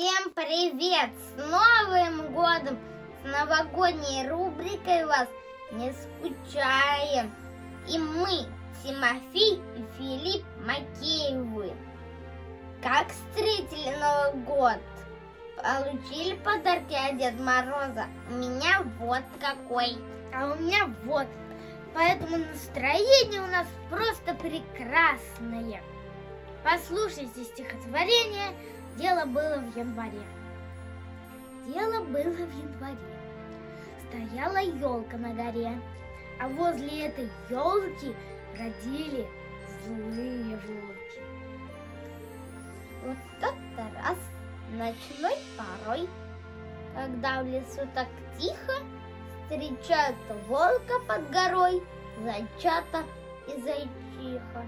Всем привет! С Новым годом! С новогодней рубрикой вас не скучаем. И мы, Тимофей и Филипп Макеевы. Как встретили Новый год? Получили подарки от Деда Мороза? У меня вот какой. А у меня вот. Поэтому настроение у нас просто прекрасное. Послушайте стихотворение «Дело было в январе». Дело было в январе. Стояла елка на горе, а возле этой елки бродили злые волки. Вот как-то раз ночной порой, когда в лесу так тихо, встречают волка под горой, зайчата и зайчиха.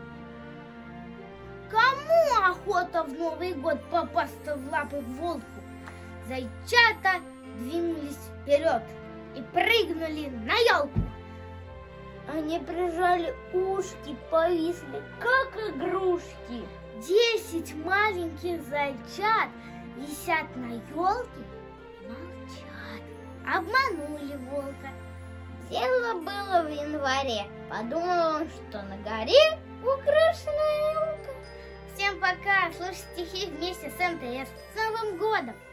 Кому охота в Новый год попасться в лапы волку? Зайчата двинулись вперед и прыгнули на елку. Они прижали ушки, повисли, как игрушки. 10 маленьких зайчат висят на елке и молчат. Обманули волка. Дело было в январе. Подумал он, что на горе украшенная елка. Всем пока! Слушайте стихи вместе с МТС. С Новым годом!